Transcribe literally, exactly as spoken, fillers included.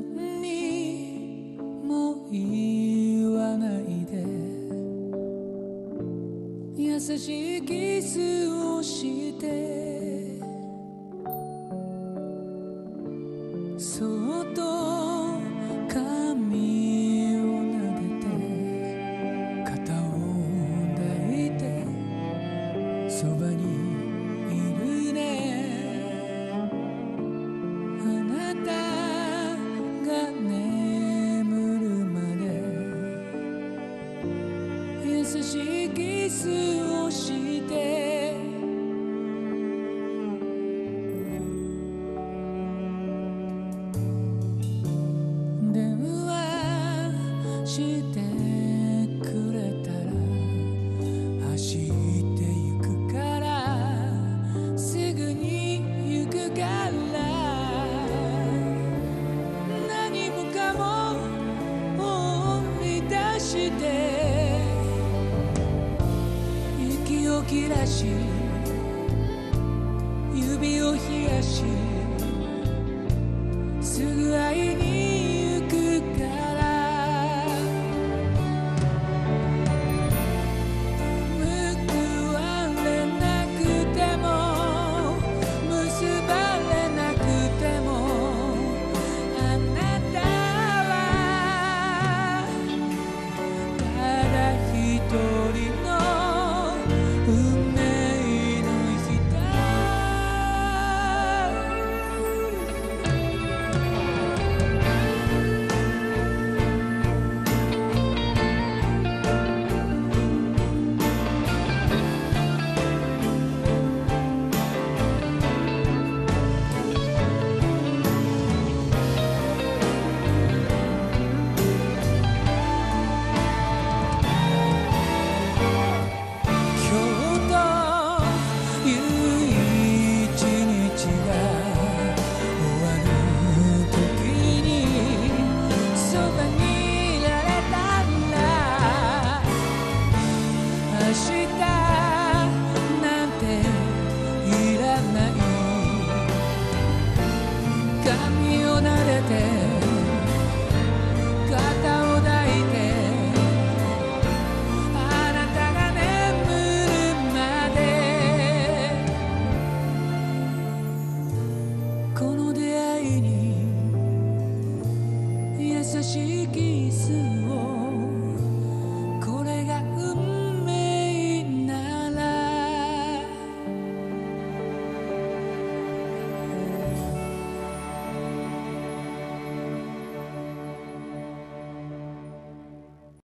何にも言わないで優しいキスをしてそっと髪を撫でて肩を抱いてそばにいるねあなたが眠るまで優しいキスをして電話してくれたら走ってゆくからすぐに行くから何もかも思い出して息を切らし指を冷やしすぐ会いに行くから報われなくても結ばれなくてもあなたはただ一人の運命の人髪を撫でて肩を抱いてあなたが眠るまでこの出会いに優しいキスを